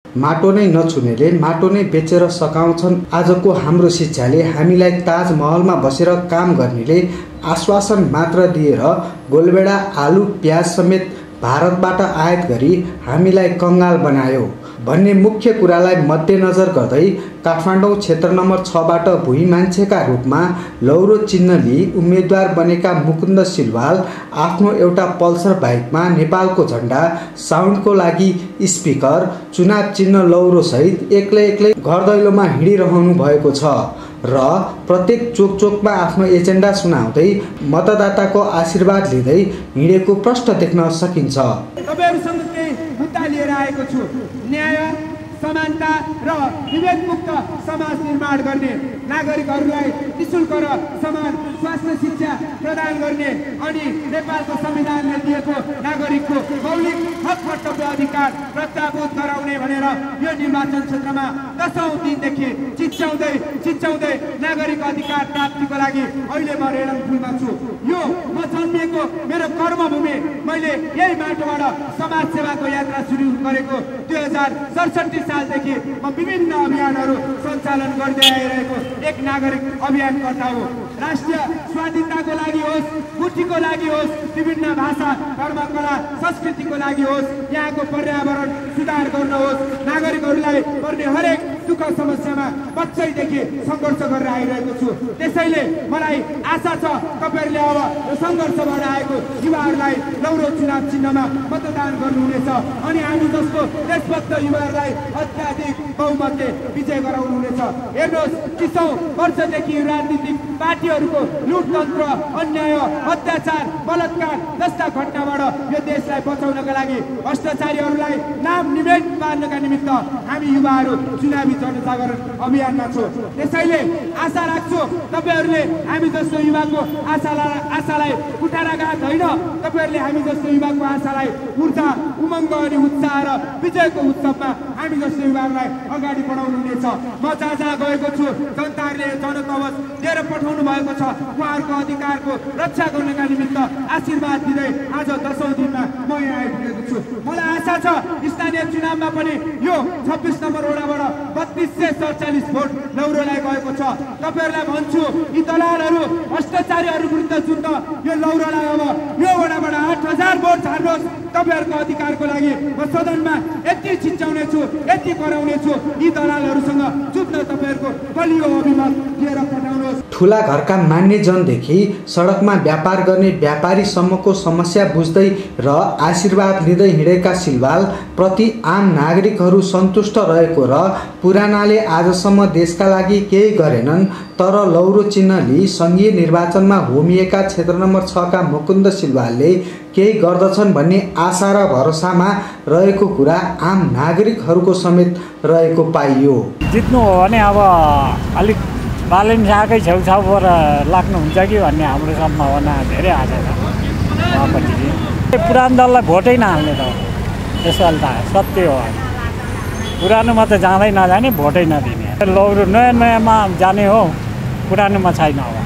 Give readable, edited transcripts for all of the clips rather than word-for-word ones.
माटो नै नछुनेले माटो नै बेचेर सकाउँछन्। आजको हाम्रो शिक्षाले हामीलाई ताजमहलमा बसेर काम गर्नेले आश्वासन मात्र दिएर गोलबेडा आलु प्याज समेत भारतबाट आयात गरी हामीलाई कङ्गाल बनायो भन्ने मुख्य कुरालाई मध्यनजर गर्दै काठमाडौँ क्षेत्र नम्बर 6बाट भुइँ मान्छेका रूपमा लौरो चिन्ह लिई उम्मेदवार बनेका मुकुन्द सिलवाल आफ्नो एउटा पल्सर बाइकमा नेपालको झण्डा, साउन्डको लागि स्पिकर, चुनाव चिन्ह लौरो सहित एक्लै घर दैलोमा हिँडिरहनु भएको छ र प्रत्येक चोकमा आफ्नो एजेन्डा सुनाउँदै मतदाताको आशीर्वाद लिँदै हिँडेको प्रष्ट देख्न सकिन्छ। तपाईहरुसँग केही मुद्दा लिएर आएको छु। न्याय, समानता र विभेदमुक्त समाज निर्माण गर्ने, नागरिकहरूलाई निःशुल्क र समान स्वास्थ्य शिक्षा प्रदान गर्ने अनि नेपालको संविधानले दिएको नागरिकको मौलिक हक कर्तव्य अधिकार प्रत्याभूत गराउने भनेर यो निर्वाचन क्षेत्रमा 10औं दिनदेखि चिच्याउँदै नागरिक अधिकार प्राप्तिको लागि अहिले म रेडमफुलमा छु। यो म जन्मिएको मेरो कर्मभूमि, मैले यही माटोबाट समाज सेवाको यात्रा सुरु गरेको 2067 सालदेखि म विभिन्न अभियानहरू सञ्चालन गर्दै आइरहेको एक नागरिक अभियानकर्ता हो। राष्ट्रिय स्वाधीनताको लागि होस्, मुक्तिको लागि होस्, विभिन्न भाषा, धर्म, कला, संस्कृतिको लागि होस्, यहाँको पर्यावरण सुधार गर्न होस्, नागरिकहरूलाई पर्ने हरेक दुःख समस्यामा बच्चैदेखि सङ्घर्ष गरेर आइरहेको छु। त्यसैले मलाई आशा छ तपाईहरुले अब यो सङ्घर्षबाट आएको युवाहरूलाई लौरो चुनाव चिन्हमा मतदान गर्नुहुनेछ अनि हामी जस्तो देशभक्त युवाहरूलाई अत्याधिक बहुमतले विजय गराउनुहुनेछ। हेर्नुहोस्, 30औं वर्षदेखि राजनीतिक पार्टीहरूको लुटतन्त्र, अन्याय, अत्याचार, बलात्कार जस्ता घटनाबाट यो देशलाई बचाउनका लागि भ्रष्टाचारीहरूलाई नाम निमेट पार्नका निमित्त हामी युवाहरू चुनावी जनजागरण अभियानमा छौँ। त्यसैले आशा राख्छु तपाईहरुले हामी जस्तो युवाको आशालाई कुठाराघात होइन, तपाईहरुले हामी जस्तो युवाको आशालाई ऊर्जा, उमङ्ग अनि उत्साह र विजयको उत्सवमा हामी जस्तो युवाहरूलाई अगाडि बढाउनुहुनेछ। म जहाँ गएको छु जनताहरूले जनकवच दिएर पठाउनु भएको छ। उहाँहरूको अधिकारको रक्षा गर्नका निमित्त आशीर्वाद दिँदै आज 10औं दिनमा म यहाँ आइपुगेको छु। मलाई आशा छ स्थानीय चुनावमा पनि यो 26 नम्बर वडाबाट 3247 भोट लौरोलाई गएको छ। तपाईहरुलाई भन्छु, यी दलालहरू भ्रष्टाचारीहरू विरुद्ध जुट्न यो लौरोलाई अब यो वडाबाट 8000 भोट हाल्नुहोस्। तपाईहरुको अधिकारको लागि म सदनमा यति चिच्याउने छु, यति कराउने छु, यी दलालहरूसँग जुट्न तपाईहरुको बलियो अभिमत लिएर पठाउनुहोस्। ठुला घरका मान्यजनदेखि सडकमा व्यापार गर्ने व्यापारीसम्मको समस्या बुझ्दै र आशीर्वाद लिँदै हिँडेका सिलवाल प्रति आम नागरिकहरू सन्तुष्ट रहेको र पुरानाले आजसम्म देशका लागि केही गरेनन् तर लौरो चिन्ह लिई सङ्घीय निर्वाचनमा होमिएका क्षेत्र नम्बर 6 का मुकुन्द सिलवालले केही गर्दछन् भन्ने आशा र भरोसामा रहेको कुरा आम नागरिकहरूको समेत रहेको पाइयो। जित्नु हो भने अब अलिक बालन शाहकै छेउछाउबाट लाग्नुहुन्छ कि भन्ने हाम्रो सम्भावना धेरै आशा छ। पुरानो दललाई भोटै नहाल्ने त यसपालि त सत्य हो। पुरानोमा त जाँदै नजाने, भोटै नदिने। लौरो नयाँमा जाने हो, पुरानोमा छैन। अब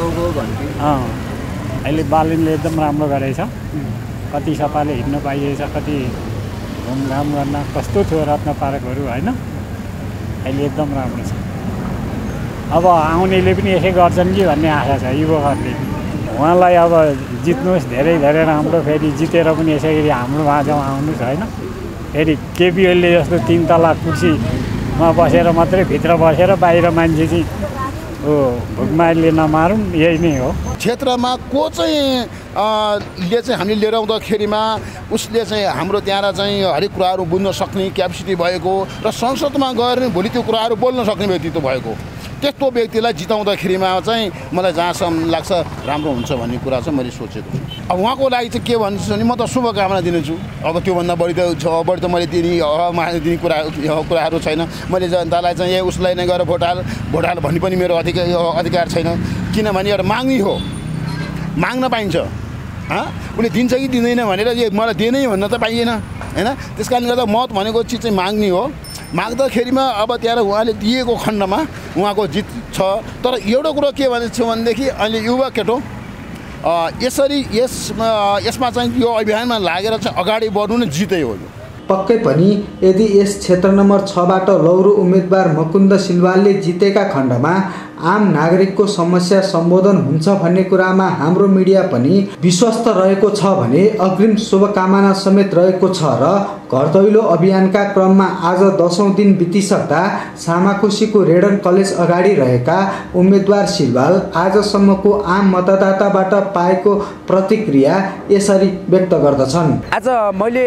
अहिले बालनले एकदम राम्रो गरेछ। कति सपाले हिँड्न पाइएछ, कति घुमघाम गर्न कस्तो थियो रत्न पार्कहरू होइन। अहिले एकदम राम्रो छ। अब आउनेले पनि यसै गर्छन् कि भन्ने आशा छ युवकहरूले। उहाँलाई अब जित्नुहोस्, धेरै राम्रो। फेरि जितेर पनि यसै गरी हाम्रो माझमा आउनुहोस् होइन। फेरि केपी ओलीले जस्तो 3 तला कुर्सीमा बसेर मात्रै भित्र बसेर बाहिर मान्छे चाहिँ भुकमारीले नमारौँ, यही नै हो। क्षेत्रमा को चाहिँ हामीले लिएर आउँदाखेरिमा उसले चाहिँ हाम्रो त्यहाँ चाहिँ हरेक कुराहरू बुझ्न सक्ने क्यापेसिटी भएको र संसदमा गएर भोलि त्यो कुराहरू बोल्न सक्ने व्यक्तित्व भएको, त्यस्तो व्यक्तिलाई जिताउँदाखेरिमा चाहिँ मलाई जहाँसम्म लाग्छ राम्रो हुन्छ भन्ने कुरा चाहिँ मैले सोचेको छु। अब उहाँको लागि चाहिँ के भन्छु भने म त शुभकामना दिनेछु। अब त्योभन्दा बढी त मैले दिने कुराहरू छैन। मैले जनतालाई चाहिँ यही उसलाई नै गएर भोट हाल भन्ने पनि मेरो अधिकार छैन। किनभने एउटा माग्ने हो, माग्न पाइन्छ। उसले दिन्छ कि दिँदैन भनेर मलाई दिनै भन्न त पाइएन होइन। त्यस कारणले गर्दा मत भनेको चिज चाहिँ माग्ने हो। माग्दाखेरिमा अब त्यहाँ उहाँले दिएको खण्डमा उहाँको जित छ। तर एउटा कुरो के भनेको छु भनेदेखि अहिले युवा केटो यसरी यसमा चाहिँ यो अभियानमा लागेर चाहिँ अगाडि बढ्नु नै जितै हो। पक्कै पनि यदि यस क्षेत्र नम्बर 6 बाट लौरो उम्मेदवार मुकुन्द सिलवालले जितेका खण्डमा आम नागरिकको समस्या सम्बोधन हुन्छ भन्ने कुरामा हाम्रो मिडिया पनि विश्वस्त रहेको छ भने अग्रिम शुभकामना समेत रहेको छ र घर दैलो अभियानका क्रममा आज 10औं दिन बितिसक्दा सामाखुसीको रेडन कलेज अगाडि रहेका उम्मेदवार सिलवाल आजसम्मको आम मतदाताबाट पाएको प्रतिक्रिया यसरी व्यक्त गर्दछन्। आज मैले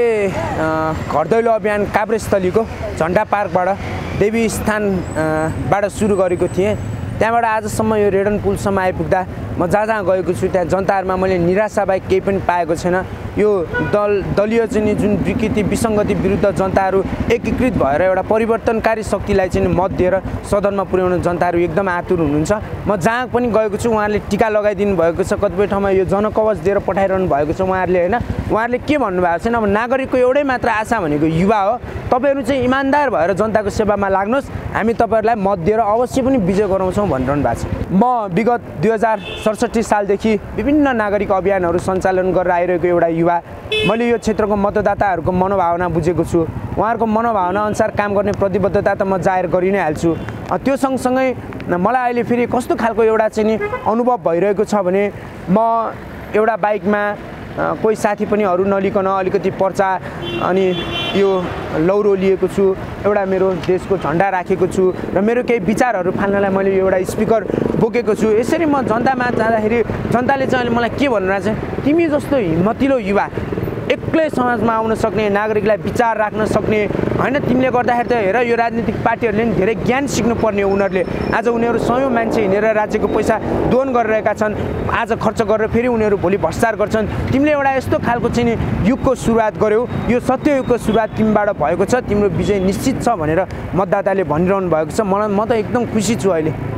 घर दैलो अभियान काभ्रेस्थलीको झण्डा पार्कबाट देवी स्थानबाट सुरु गरेको थिएँ। त्यहाँबाट आजसम्म यो रेडन पुलसम्म आइपुग्दा म जहाँ गएको छु त्यहाँ जनताहरुमा मैले निराशा बाहेक केही पनि पाएको छैन। यो दलीय चाहिँ जुन विकृति विसङ्गति विरुद्ध जनताहरू एकीकृत भएर एउटा परिवर्तनकारी शक्तिलाई चाहिँ मत दिएर सदनमा पुर्याउन जनताहरू एकदम आतुर हुनुहुन्छ। म जहाँ पनि गएको छु उहाँहरूले टीका लगाइदिनु भएको छ, कतिपय ठाउँमा यो जनकवच दिएर पठाइरहनु भएको छ उहाँहरूले हैन। उहाँहरूले के भन्नुभएको छैन, अब नागरिकको एउटै मात्र आशा भनेको युवा हो, तपाईहरु चाहिँ इमानदार भएर जनताको सेवामा लाग्नुहोस्, हामी तपाईहरुलाई मत दिएर अवश्य पनि विजय गराउँछौँ भनिरहनु भएको छ। म विगत 2067 सालदेखि विभिन्न नागरिक अभियानहरू सञ्चालन गरेर आइरहेको एउटा युवा, मैले यो क्षेत्रको मतदाताहरूको मनोभावना बुझेको छु। उहाँहरूको मनोभावना अनुसार काम गर्ने प्रतिबद्धता त म जाहेर गरि नै हाल्छु। त्यो सँगसँगै मलाई अहिले फेरि कस्तो खालको एउटा चाहिँ नि अनुभव भइरहेको छ भने म एउटा बाइकमा कोही साथी पनि अरू नलिकन अलिकति पर्चा अनि यो लौरो लिएको छु, एउटा मेरो देशको झण्डा राखेको छु र मेरो केही विचारहरू फाल्नलाई मैले एउटा स्पिकर बोकेको छु। यसरी म जनतामा जाँदाखेरि जनताले चाहिँ मलाई के भनिरहेको छ, तिमी जस्तो हिम्मतिलो युवा एक्लै समाजमा आउन सक्ने, नागरिकलाई विचार राख्न सक्ने हैन, तिमीले गर्दाखेरि त हेर यो राजनीतिक पार्टीहरूले नि धेरै ज्ञान सिक्नुपर्ने। उनीहरूले आज उनीहरू सयौं मान्छे हिँडेर राज्यको पैसा दोहन गरिरहेका छन्, आज खर्च गरेर फेरि उनीहरू भोलि भ्रष्टाचार गर्छन्। तिमीले एउटा यस्तो खालको चाहिँ युगको सुरुवात गर्यौ, यो सत्य युगको सुरुवात तिमीबाट भएको छ, तिम्रो विजय निश्चित छ भनेर मतदाताले भनिरहनु भएको छ। म त एकदम खुसी छु अहिले।